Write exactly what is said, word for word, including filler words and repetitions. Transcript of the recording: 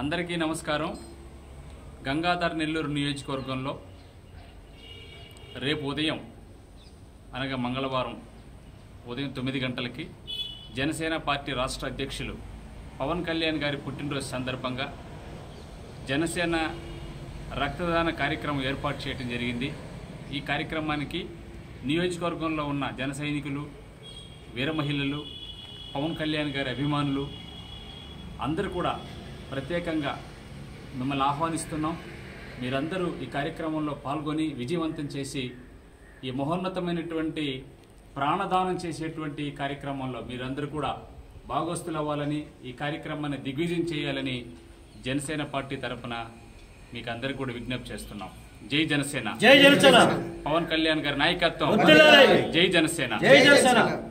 అందరికీ నమస్కారం। గంగాధర్ నెల్లూరు నియోజకవర్గంలో రేపు ఉదయం అనగా మంగళవారం ఉదయం తొమ్మిది గంటలకి జనసేన పార్టీ రాష్ట్ర అధ్యక్షులు పవన్ కళ్యాణ్ గారి పుట్టినరోజు సందర్భంగా జనసేన రక్తదాన కార్యక్రమం ఏర్పాటు చేయడం జరిగింది। ఈ కార్యక్రమానికి నియోజకవర్గంలో ఉన్న జన సైనికులు, వీర మహిళలు, పవన్ కళ్యాణ్ గారి అభిమానులు అందరూ కూడా ప్రత్యేకంగా మిమ్మల్ని ఆహ్వానిస్తున్నాం। మీరందరూ ఈ కార్యక్రమంలో పాల్గొని విజయవంతం చేసి ఈ మహోన్నతమైనటువంటి ప్రాణదానం చేసేటువంటి కార్యక్రమంలో మీరందరూ కూడా భాగస్తులు అవ్వాలని, ఈ కార్యక్రమాన్ని దిగ్విజయం చేయాలని జనసేన పార్టీ తరఫున మీకు అందరికీ కూడా విజ్ఞప్తి చేస్తున్నాం। జై జనసేన, జై జనసేన, పవన్ కళ్యాణ్ గారి నాయకత్వం, జై జనసేన, జై జనసేన।